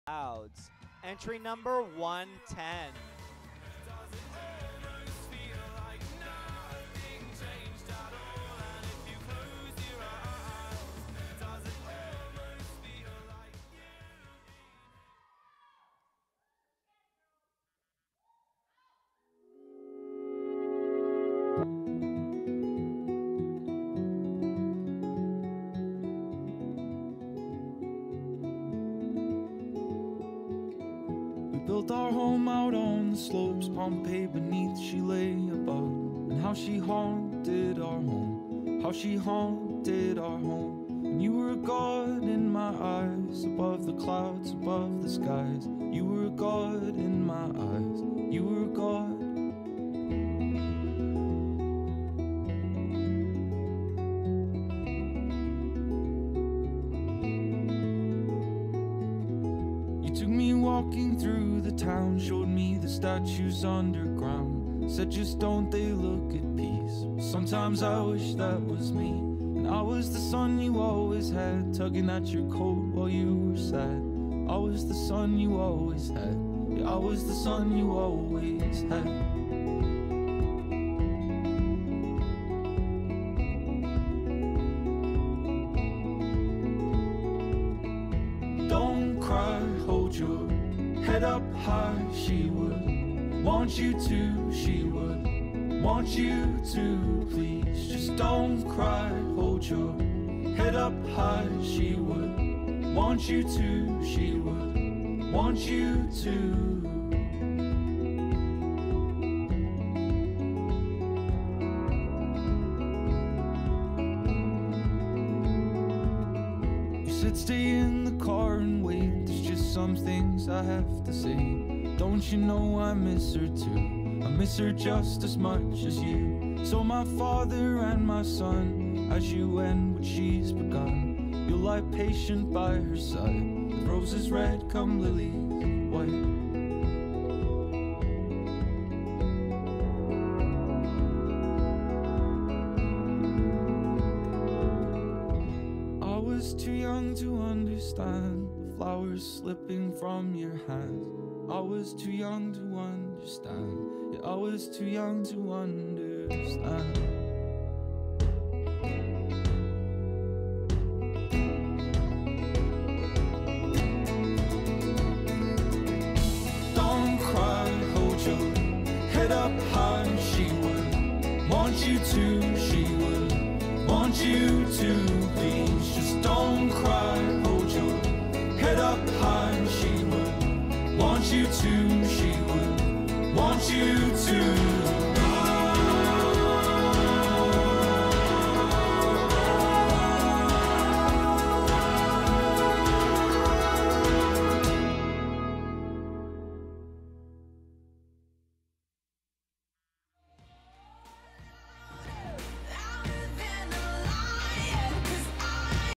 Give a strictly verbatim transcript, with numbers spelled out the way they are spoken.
Clouds. Entry number one ten. Built our home out on the slopes, Pompeii beneath she lay above. And how she haunted our home, how she haunted our home. And you were a god in my eyes, above the clouds, above the skies. You were a god in my eyes, you were a god. Walking through the town, showed me the statues underground. Said just don't they look at peace. Sometimes I wish that was me. And I was the son you always had, tugging at your coat while you were sad. I was the son you always had. Yeah, I was the son you always had. Head up high, she would want you to, she would want you to. Please just don't cry, hold your head up high, she would want you to, she would want you to. Stay in the car and wait, there's just some things I have to say. Don't you know I miss her too? I miss her just as much as you. So my father and my son, as you end what she's begun, you'll lie patient by her side, with roses red come lilies white. To understand the flowers slipping from your hands. I was too young to understand. Yeah, I was too young to understand. Don't cry, hold your head up high. She would want you to, she would want you to. Please just don't cry, hold your head up high. She would want you to, she would want you to.